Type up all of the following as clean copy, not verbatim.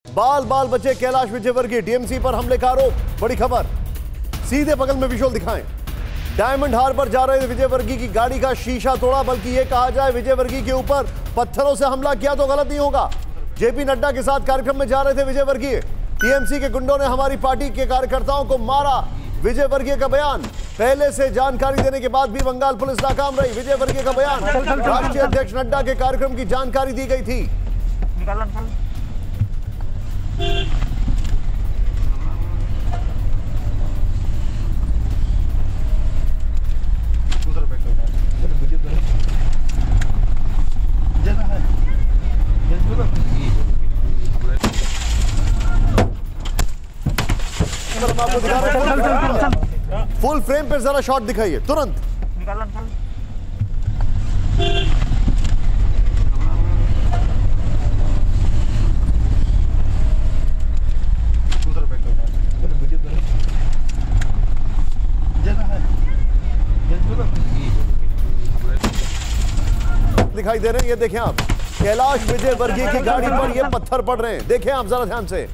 बाल बाल बचे कैलाश विजयवर्गीय, टीएमसी पर हमले का आरोप। बड़ी खबर, सीधे बगल में विजुअल दिखाएं। डायमंड हार्बर जा रहे विजयवर्गीय की गाड़ी का शीशा तोड़ा, बल्कि यह कहा जाए विजयवर्गीय के ऊपर पत्थरों से हमला किया तो गलत नहीं होगा। जेपी नड्डा के साथ कार्यक्रम में जा रहे थे विजयवर्गीय। टीएमसी के गुंडों ने हमारी पार्टी के कार्यकर्ताओं को मारा। विजयवर्गीय का बयान, पहले से जानकारी देने के बाद भी बंगाल पुलिस नाकाम रही। विजयवर्गीय का बयान, राष्ट्रीय अध्यक्ष नड्डा के कार्यक्रम की जानकारी दी गई थी। आपको दिखा रहे फुल फ्रेम पे जरा शॉट दिखाइए तुरंत। दिखाई दे रहे हैं, ये देखें आप, कैलाश विजयवर्गीय की गाड़ी पर ये पत्थर पड़ रहे हैं। देखें आप जरा ध्यान से,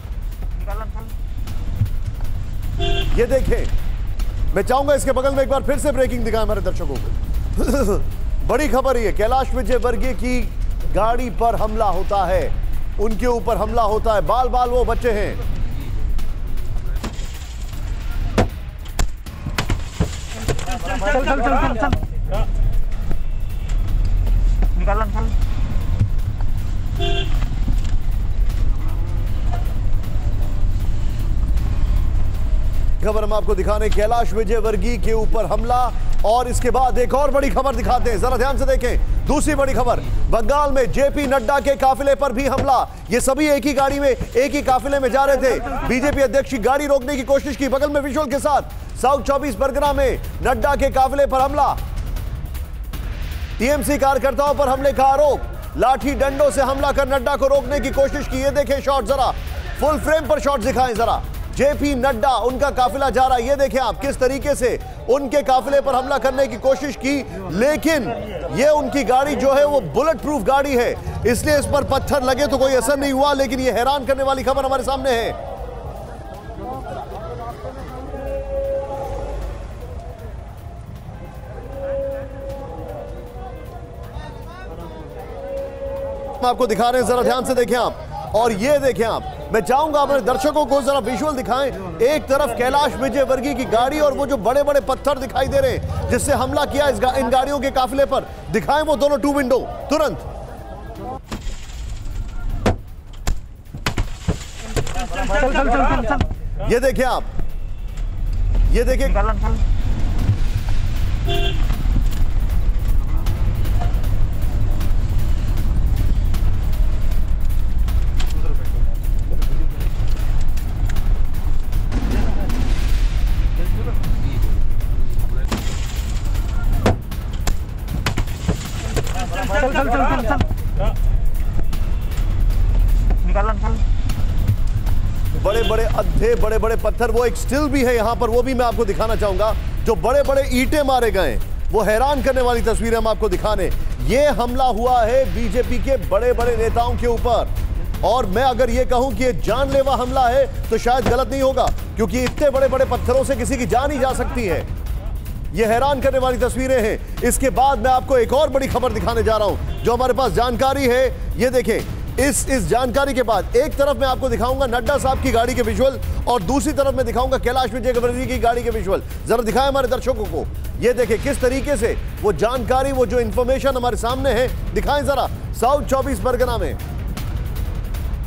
ये देखें। मैं चाहूंगा इसके बगल में एक बार फिर से ब्रेकिंग दिखाएं हमारे दर्शकों को। बड़ी खबर ये, कैलाश विजयवर्गीय की गाड़ी पर हमला होता है, उनके ऊपर हमला होता है। बाल बाल वो बच्चे हैं। चल चल चल चल निकाल। खबर हम आपको दिखाने, कैलाश विजयवर्गीय के ऊपर हमला। और इसके बाद एक और बड़ी खबर दिखाते हैं, जरा ध्यान से देखें। दूसरी बड़ी खबर, बंगाल में जेपी नड्डा के काफिले पर भी हमला। ये सभी एक ही गाड़ी में, एक ही काफिले में जा रहे थे। बीजेपी अध्यक्ष की गाड़ी रोकने की कोशिश की, बगल में विजुअल के साथ। साउथ 24 परगना में नड्डा के काफिले पर हमला, टीएमसी कार्यकर्ताओं पर हमले का आरोप। लाठी डंडों से हमला कर नड्डा को रोकने की कोशिश की। ये देखें शॉट, जरा फुल फ्रेम पर शॉट दिखाएं जरा। जेपी नड्डा, उनका काफिला जा रहा है। ये देखें आप किस तरीके से उनके काफिले पर हमला करने की कोशिश की, लेकिन ये उनकी गाड़ी जो है वो बुलेट प्रूफ गाड़ी है, इसलिए इस पर पत्थर लगे तो कोई असर नहीं हुआ। लेकिन ये हैरान करने वाली खबर हमारे सामने है। हम आपको दिखा रहे हैं, जरा ध्यान से देखें आप। और ये देखें आप, मैं चाहूंगा अपने दर्शकों को जरा विजुअल दिखाएं। एक तरफ कैलाश विजयवर्गीय की गाड़ी और वो जो बड़े बड़े पत्थर दिखाई दे रहे हैं जिससे हमला किया इन गाड़ियों के काफिले पर, दिखाएं वो दोनों टू विंडो तुरंत। चल चल चल चल। ये देखें आप, ये देखें। चल चल चल चल निकाल। बड़े बड़े अद्धे, बड़े बड़े पत्थर, वो एक स्टिल भी है यहां पर, वो भी मैं आपको दिखाना चाहूंगा। जो बड़े बड़े ईंटें मारे गए, वो हैरान करने वाली तस्वीरें हम आपको दिखाने। ये हमला हुआ है बीजेपी के बड़े बड़े नेताओं के ऊपर। और मैं अगर ये कहूं कि ये जानलेवा हमला है तो शायद गलत नहीं होगा, क्योंकि इतने बड़े बड़े पत्थरों से किसी की जान ही जा सकती है। ये हैरान करने वाली तस्वीरें हैं। इसके बाद मैं आपको एक और बड़ी खबर दिखाने जा रहा हूं, जो हमारे पास जानकारी है। ये देखें, इस जानकारी के बाद एक तरफ मैं आपको दिखाऊंगा नड्डा साहब की गाड़ी के विजुअल, और दूसरी तरफ मैं दिखाऊंगा कैलाश विजयवर्गीय की गाड़ी के विजुअल। जरा दिखाएं हमारे दर्शकों को। ये देखें किस तरीके से वो जानकारी, वो जो इंफॉर्मेशन हमारे सामने है, दिखाएं जरा। साउथ 24 परगना में